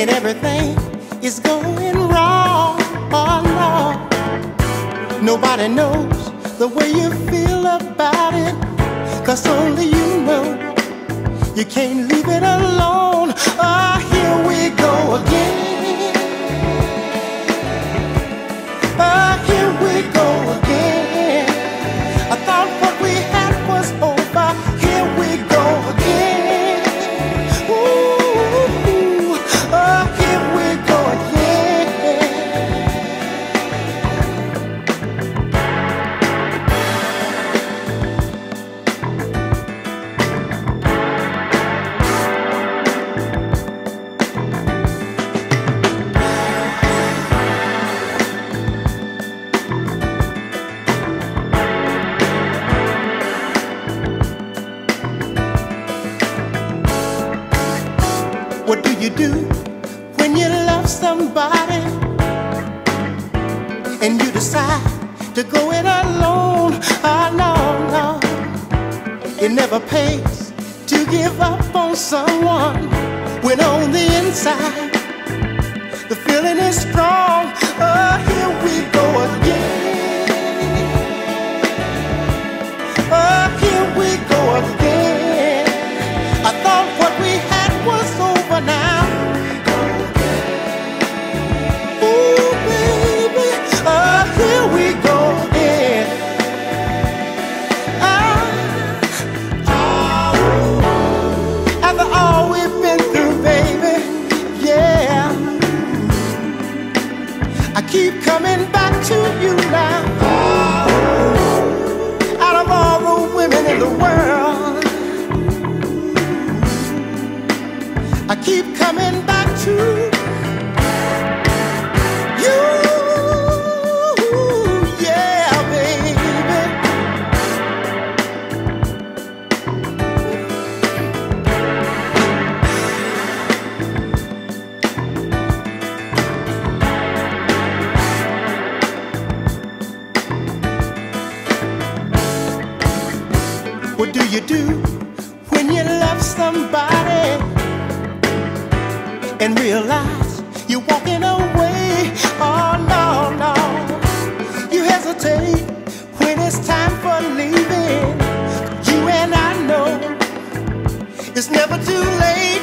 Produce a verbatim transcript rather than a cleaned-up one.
everything is going wrong. Oh no, nobody knows the way you feel about it, 'cause only you know. You can't leave it alone. Ah, oh, here we go again. Ah, oh, here we go again. I thought what we had was over. Here we go again. Ooh, ah, oh, here we go again. What do you do when you love somebody and you decide to go it alone? Oh no, no, it never pays to give up on someone when on the inside the feeling is strong. Oh, here we go again. Oh, here we go again. I thought what we had was over now. Ooh, baby, oh, here we go again. Ah, oh, after all we've been through, baby, yeah, I keep coming back to you now. Out of all the women in the world, I keep coming back to you, yeah, baby. What do you do when you love somebody and realize you're walking away? Oh no, no, you hesitate when it's time for leaving. You and I know it's never too late.